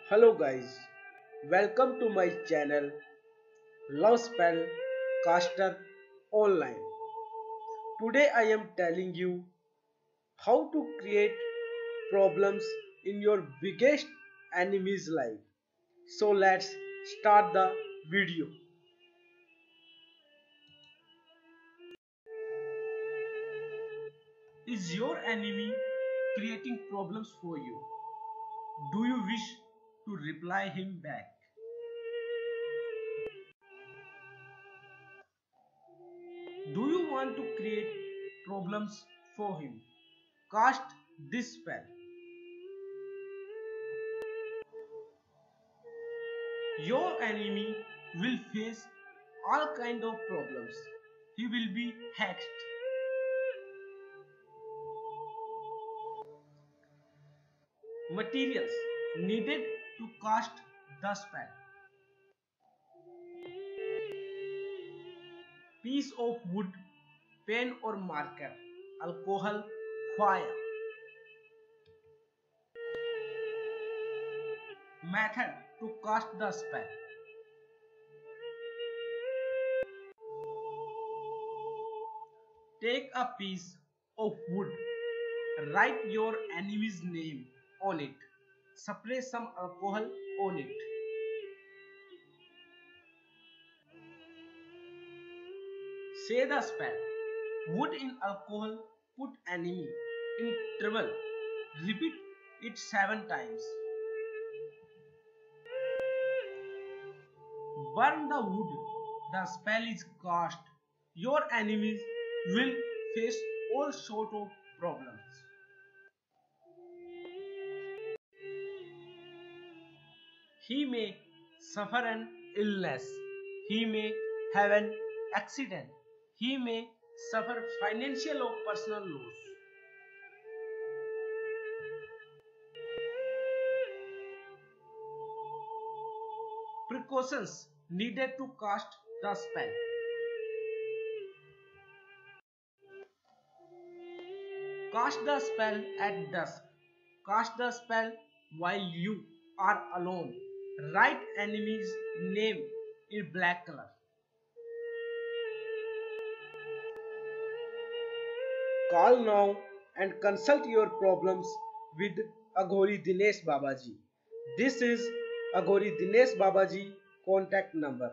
Hello guys, welcome to my channel Love Spell Caster Online. Today I am telling you how to create problems in your biggest enemy's life. So let's start the video. Is your enemy creating problems for you? Do you wish to reply him back? Do you want to create problems for him? Cast this spell. Your enemy will face all kind of problems. He will be hexed. Materials needed to cast the spell. Piece of wood, pen or marker, alcohol, fire. Method to cast the spell. Take a piece of wood, write your enemy's name on it, spray some alcohol on it. Say the spell. Wood in alcohol put enemy in trouble. Repeat it 7 times. Burn the wood. The spell is cast. Your enemies will face all sort of problems. He may suffer an illness. He may have an accident. He may suffer financial or personal loss. Precautions needed to cast the spell. Cast the spell at dusk. Cast the spell while you are alone. Write enemy's name in black color. Call now and consult your problems with Aghori Dinesh Babaji. This is Aghori Dinesh Babaji contact number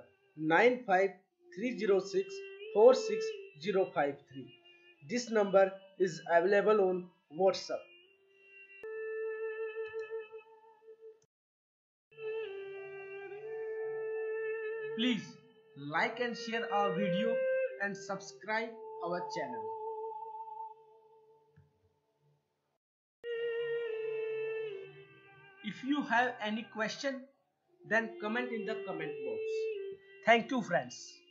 95306 46053. This number is available on WhatsApp. Please like and share our video and subscribe our channel. If you have any question, then comment in the comment box. Thank you friends.